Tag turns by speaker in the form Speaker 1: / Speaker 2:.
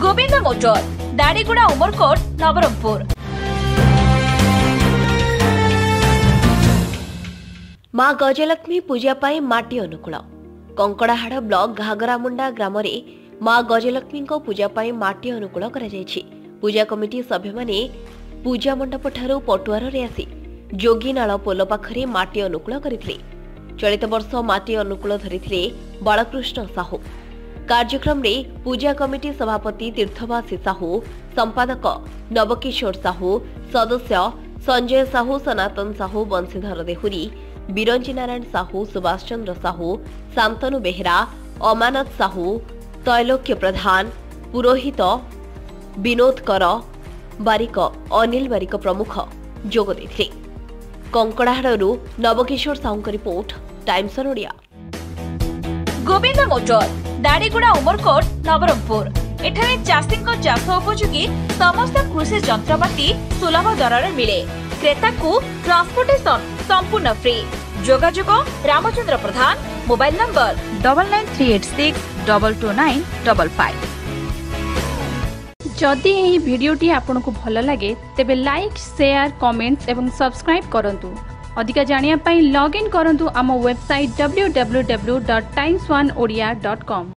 Speaker 1: Govind motor Dadiguda Umerkote Nabarangpur.
Speaker 2: माँ गजलक्ष्मी पूजा पाई माटी अनुकूल कंकड़ाहाड़ ब्लॉक घागरामुंडा ग्राम माँ गजलक्ष्मी पूजा पाई माटी अनुकूल करा जायछि। पूजा कमिटी सभ्य माने पूजा मंडप ठारू पटुआर रे आसी जोगीनाल पोल पाखरे माटी अनुकूल करथिले। चलित वर्ष माटी अनुकूल धरिथिले बालकृष्ण साहू। कार्यक्रम रे पूजा कमिटी सभापति तीर्थवासी साहू, संपादक नवकिशोर साहू, सदस्य संजय साहू, सनातन साहू, बंशीधर देहुरी, बिरंजी नारायण साहू, सुभाष चंद्र साहू, शांतनु बेहरा, अमानत साहू, तैलोक्य प्रधान, पुरोहित विनोद कर बारिक, अनिल बारिक प्रमुख जोग देथिले। कंकड़ाहाड़ू नवकिशोर साहू की report, times on Odia.
Speaker 1: Govind motor Dadiguda Umerkote Nabarangpur. एठारे चाषी चाष उपयोगी समस्त कृषि जंत्रपाति सुलभ दर मिले। क्रेता को ट्रांसपोर्टेशन संपूर्ण फ्री। जोगाजोग रामचंद्र प्रधान, मोबाइल नंबर
Speaker 3: 9938622955। जदि यही वीडियोटी आपको भल लगे तेबे लाइक, शेयर, कमेंट्स एवं सब्सक्राइब करंतु। अधिक जानिया पाई लॉगिन करंतु आम वेबसाइट www.times1odia.com।